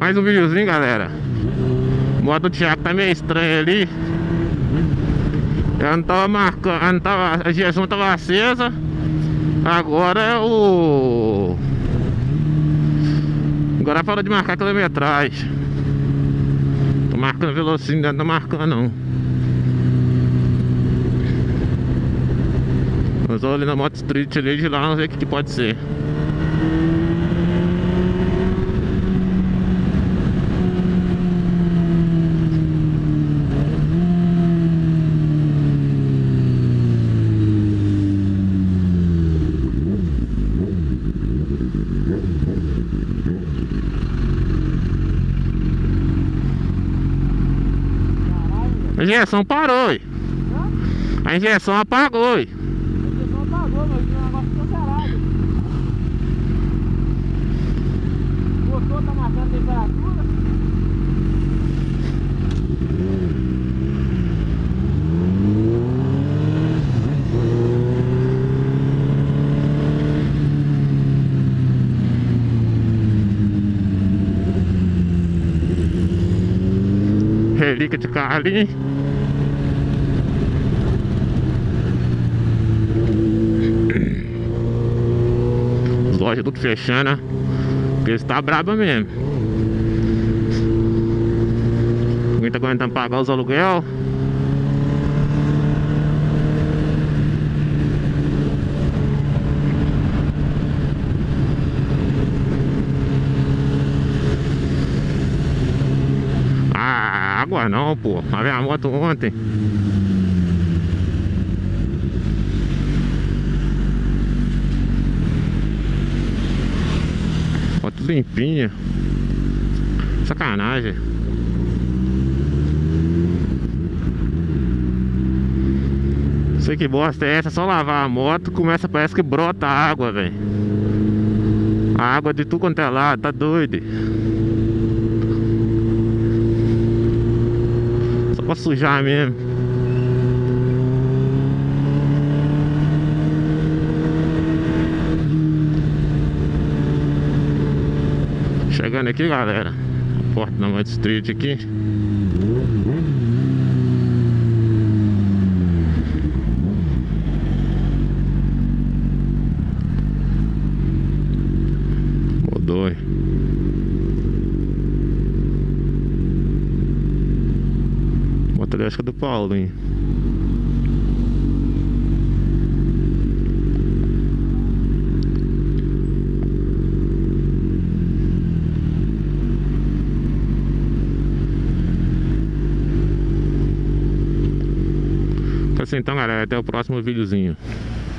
Mais um videozinho, galera. O moto do Thiago tá meio estranho ali. Eu não tava marcando, a injeção tava acesa. Agora é o... Agora parou de marcar quilometragem. Tô marcando velocidade, não tô marcando não. Mas eu ali na Moto Street ali de lá, vamos ver o que pode ser. A injeção parou, ué. A injeção apagou, ué. A injeção apagou, mas o negócio ficou zerado. O motor tá marcando a temperatura. Relíquia de carro ali. As lojas tudo fechando, né? Porque eles tá brabo mesmo. Alguém tá aguentando pagar os aluguel. Água não, pô. Lavei a moto ontem. Moto limpinha. Sacanagem. Sei que bosta é essa. Só lavar a moto, começa, parece que brota água, velho. A água de tudo quanto é lado, tá doido. Pra sujar mesmo. Chegando aqui, galera, a porta da Moto Street aqui. Mudou. Motorisca do Paulo, hein? Então, galera, até o próximo videozinho.